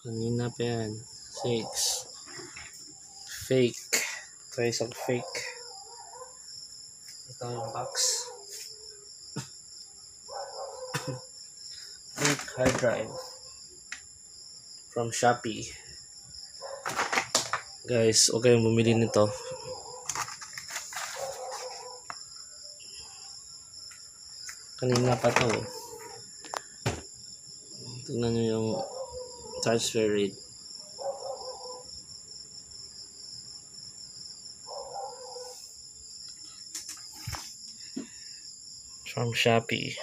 Kanina pa yan. 6. Fake. Try some fake. Ito yung box. Fake hard drive. From Shopee. Guys, huwag kayong bumili nito. Kanina pa to. Tingnan nyo yung transfer rate. From Shopee.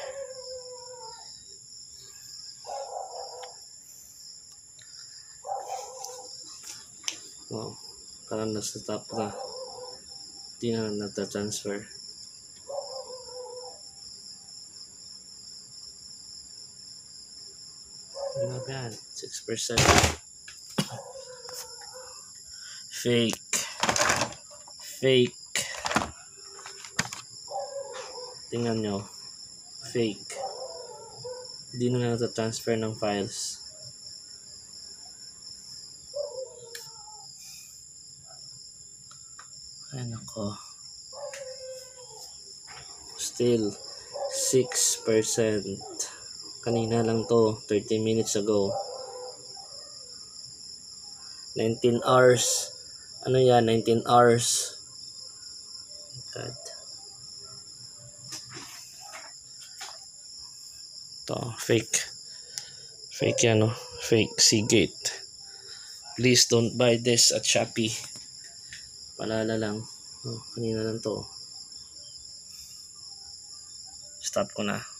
Oh, parang nasa top na. Hindi na nata-transfer. Ano ba yan? 6%. Fake. Fake. Tingnan nyo. Fake. Hindi na nata-transfer ng files. Ay nako. Still 6%. Kanina lang to, 30 minutes ago. 19 hours. Ano yan? 19 hours. God. Ito, fake. Fake yan, no? Fake Seagate. Please don't buy this at Shopee. Palala lang. Oh, kanina lang to. Stop ko na.